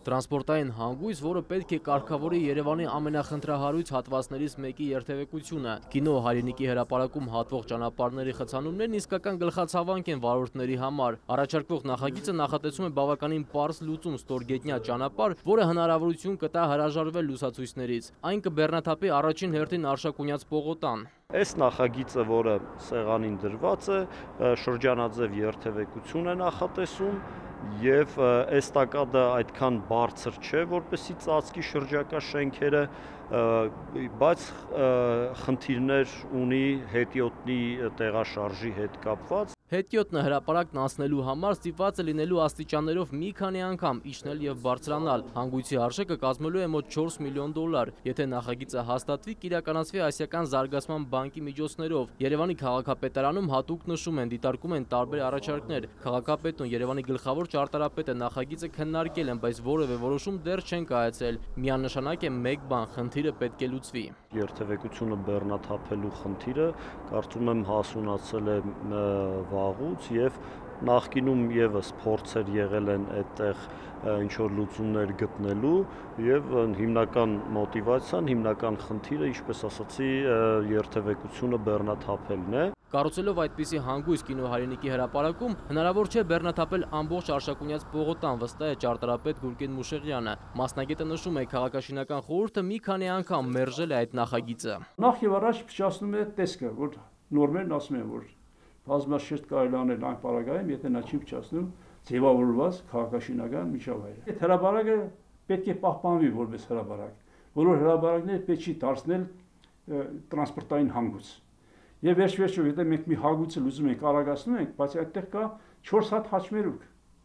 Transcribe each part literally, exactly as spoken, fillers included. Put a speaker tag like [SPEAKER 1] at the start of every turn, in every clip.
[SPEAKER 1] Տրանսպորտային հանգույց, որը պետք է կարգավորի Երևանի ամենախնդրահարույց հատվածներից մեկի երթևեկությունը։ Կինո հայրենիքի հրապարակում հատվող ճանապարհների խցանումներն իսկական գլխացավանք են վարորդների համար։ Առաջարկվող նախագիծը նախատեսում է բավականին պարզ լուծում ստորգետնյա ճանապարհ, որը հնարավորություն կտա հրաժարվել լուսացույցներից։ Այն կբեռնաթափի առաջին հերթին Արշակունյաց պողոտան։
[SPEAKER 2] Այս նախագիծը, որը սեղանին դրված է, շրջանաձև երթևեկություն է նախատեսում եւ էստակադը այդքան բարձր չէ, որպեսզի ծածկի շրջակա շենքերը, բայց խնդիրներ ունի հետիոտնի տեղաշարժի հետ կապված։
[SPEAKER 1] Հետիոտնը հրապարակն անցնելու համար ստիպված է լինելու աստիճաններով մի քանի անգամ իջնել եւ բարձրանալ։ Հանգույցի արժեքը կազմելու է մոտ չորս միլիոն դոլար։ Եթե նախագիծը հաստատվի, կիրականացվի Ասիական զարգացման բանկի միջոցներով։ Երևանի քաղաքապետարանում հատուկ նշում են, դիտարկում են տարբեր առաջարկներ։ Քաղաքապետն ու Երևանի գլխավոր ճարտարապետը նախագիծը քննարկել են, բայց որևէ որոշում դեռ չեն կայացրել։ Միանշանակ է մեկ բան՝ խնդիրը պետք է լուծվի։
[SPEAKER 2] Երթևեկությունը բեռնաթափելու խնդիրը կարծում եմ հասունացել է վաղուց եւ նախկինում եւս փորձեր եղել են այդտեղ ինչ որ լուծումներ գտնելու եւ հիմնական մոտիվացիան, հիմնական խնդիրը, ինչպես ասացի, երթևեկությունը բեռնաթափելն է։
[SPEAKER 1] Կառուցելով այդպիսի հանգույց կինո հայրենիքի հրապարակում հնարավոր չէ բեռնաթափել ամբողջ Արշակունյաց պողոտան, վստահ է ճարտարապետ Գուրգեն Մուշեղյանը։ Մասնագետը նշում է, քաղաքաշինական խորհուրդը մի քանի անգամ մերժել է այդ նախագիծը։
[SPEAKER 3] Նախ եւ առաջ փչացնում է տեսքը, որ նորմերն ասում են, որ բազմաշերտ կարելի անել այն պարագայում, եթե նա չի փչացնում ձևավորված քաղաքաշինական միջավայրը։ Այդ հրապարակը պետք է պահպանվի որպես հրապարակ, բոլոր հրապարակները պետք չի դարձնել տրանսպորտային հանգույց։ Եվ վերջ-վերջո, եթե մենք մի հագույցը լուծում ենք, արագացնում ենք, բայց այդտեղ կա չորս հատ հաճմերուկ,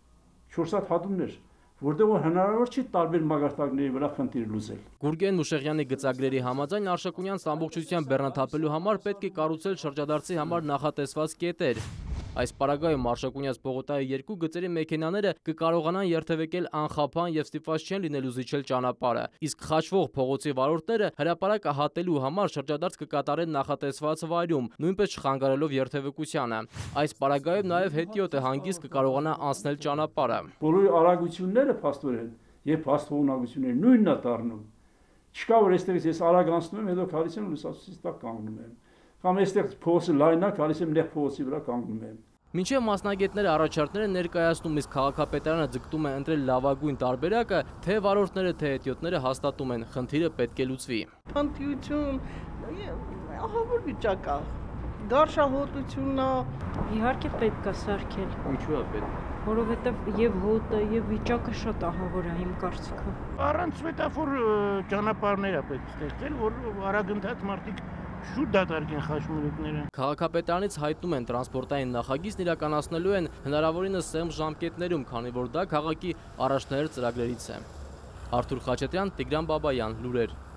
[SPEAKER 3] չորս հատ հատումներ, որտեղ որ հնարավոր չի տարբեր մագարտակների վրա խնդիր լուծել։
[SPEAKER 1] Գուրգեն Մուշեղյանի գծագրերի համաձայն Արշակունյանց ամբողջությամբ բեռնաթափելու համար պետք է կառուցել շրջադարձի համար նախատեսված կետեր։ Այս պարագայում Արշակունյաց պողոտայի երկու գծերի մեքենաները կկարողանան երթևեկել անխափան եւ ստիպված չեն լինելու զիջել ճանապարհը, իսկ խաչվող փողոցի վարորդները հրապարակը հատելու համար շրջադարձ կկատարեն նախատեսված վայրում, նույնպես չխանգարելով երթևեկությանը։ Այս պարագայում նաեւ հետիոտը հանգիստ կկարողանա անցնել ճանապարհը։
[SPEAKER 3] Բոլոր արագությունները փաստորեն եւ փաստողունակությունները նույնն է դառնում։ Չկա որ այստեղից ես արագ անցնում եմ, հետո գալիս եմ լուսացույցից տակ կանգնում եմ։ Կամ այստեղ փողոցը լայն է, գալիս եմ նեղ փողոցի վրա կանգնում եմ։
[SPEAKER 1] Մինչև մասնագետները առաջարկները ներկայացնում, իսկ քաղաքապետարանը ձգտում է ընտրել լավագույն տարբերակը, թե վարորդները, թե հետիոտները հաստատում են, խնդիրը պետք է լուծվի։
[SPEAKER 4] Փնթիություն, ահավոր վիճակ է, գարշահոտությունն է։
[SPEAKER 5] Իհարկե պետք է սարքել։
[SPEAKER 1] Ինչու է պետք։
[SPEAKER 5] Որովհետև եւ հոտը եւ վիճակը շատ ահավոր է իմ կարծիքով։
[SPEAKER 4] Առանց սվետաֆոր ճանապարհներ է պետք ստեղծել, որ արագընթաց մարդիկ շուտ դատարկեն խաչմերուկները։
[SPEAKER 1] Քաղաքապետարանից հայտնում են, տրանսպորտային նախագիծն իրականացնելու են հնարավորինս սեմ ժամկետներում, քանի որ դա քաղաքի առաջնահերթ ծրագրերից է։ Արթուր Խաչատրյան, Տիգրան Բաբայան, լուրեր։